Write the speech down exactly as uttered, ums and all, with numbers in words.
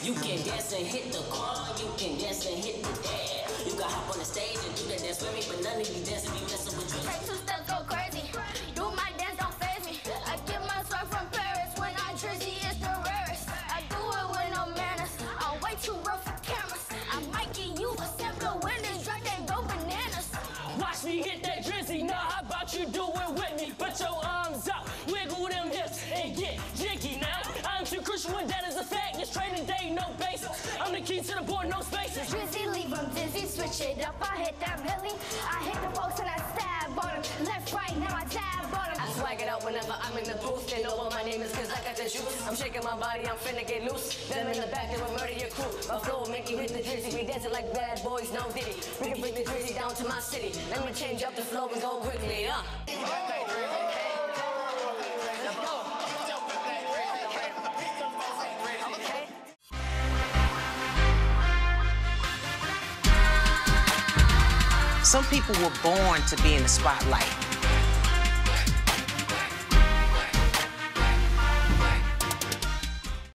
You can dance and hit the car, you can dance and hit the dad. You can hop on the stage and do that dance with me, but none of you dancing be messing with me. Take two steps, go crazy. Do my dance, don't faze me. I get my swag from Paris. When I drizzy, it's the rarest. I do it with no manners. I'm way too rough for cameras. I might give you a sample when this drop, they go bananas. Watch me hit that drizzy. Now how about you do it with me? Put your arms out, wiggle them hips, and get jiggy now. I'm too crucial when that is a fact. It's training day, no basis. I'm the key to the board, no spaces. Drizzy, leave them dizzy, switch it up. I hit that Millie. I hit the folks and I stab on them. Left, right, now I tab on them. I swag it out whenever I'm in the booth. They know what my name is cause I got the juice. I'm shaking my body, I'm finna get loose. Them in the back, they will murder your crew. My flow will make you hit the drizzy. We dancing like bad boys, no diddy. We can bring the drizzy down to my city. Let me change up the flow and go quickly, uh. Some people were born to be in the spotlight.